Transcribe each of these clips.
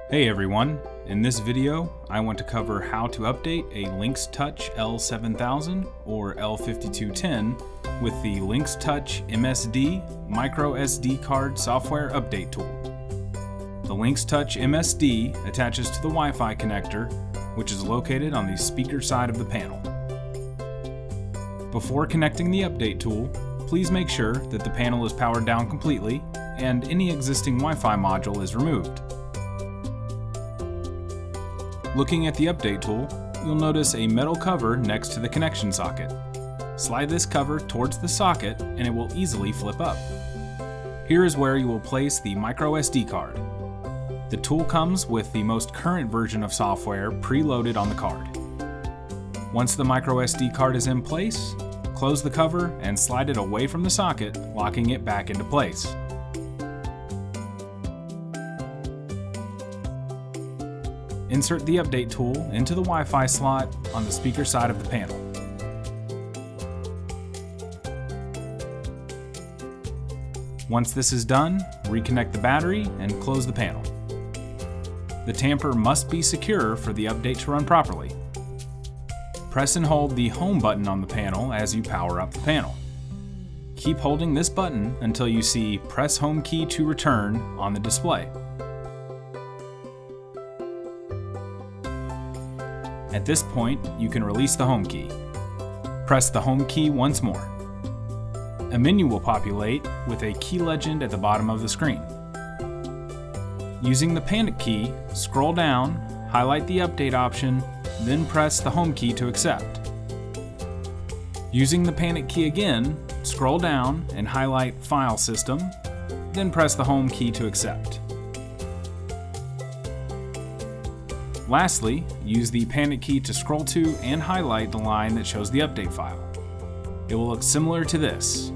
Hey everyone, in this video I want to cover how to update a LYNX TOUCH L7000 or L5210 with the LYNX TOUCH-MSD micro SD card software update tool. The LYNX TOUCH-MSD attaches to the Wi-Fi connector, which is located on the speaker side of the panel. Before connecting the update tool, please make sure that the panel is powered down completely and any existing Wi-Fi module is removed. Looking at the update tool, you'll notice a metal cover next to the connection socket. Slide this cover towards the socket and it will easily flip up. Here is where you will place the micro SD card. The tool comes with the most current version of software preloaded on the card. Once the micro SD card is in place, close the cover and slide it away from the socket, locking it back into place. Insert the update tool into the Wi-Fi slot on the speaker side of the panel. Once this is done, reconnect the battery and close the panel. The tamper must be secure for the update to run properly. Press and hold the home button on the panel as you power up the panel. Keep holding this button until you see "Press home key to return" on the display. At this point, you can release the home key. Press the home key once more. A menu will populate with a key legend at the bottom of the screen. Using the panic key, scroll down, highlight the update option, then press the home key to accept. Using the panic key again, scroll down and highlight File System, then press the home key to accept. Lastly, use the panic key to scroll to and highlight the line that shows the update file. It will look similar to this.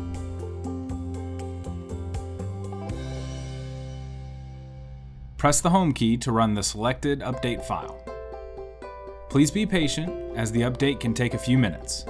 Press the home key to run the selected update file. Please be patient, as the update can take a few minutes.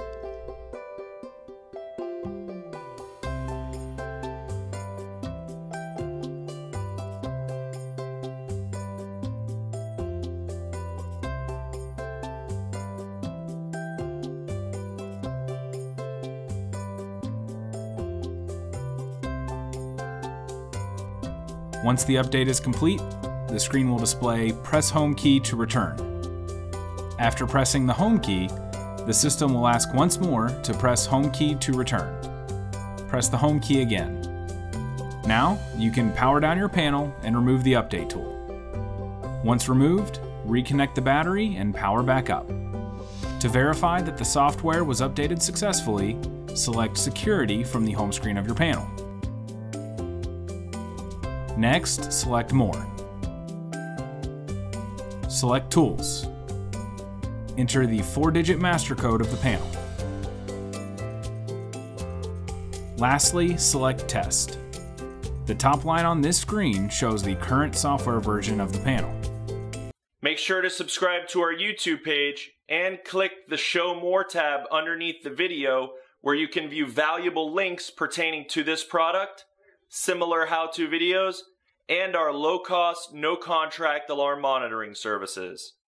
Once the update is complete, the screen will display "Press home key to return." After pressing the home key, the system will ask once more to press home key to return. Press the home key again. Now, you can power down your panel and remove the update tool. Once removed, reconnect the battery and power back up. To verify that the software was updated successfully, select Security from the home screen of your panel. Next, select More. Select Tools. Enter the 4-digit master code of the panel. Lastly, select Test. The top line on this screen shows the current software version of the panel. Make sure to subscribe to our YouTube page and click the Show More tab underneath the video, where you can view valuable links pertaining to this product, similar how-to videos, and our low-cost, no-contract alarm monitoring services.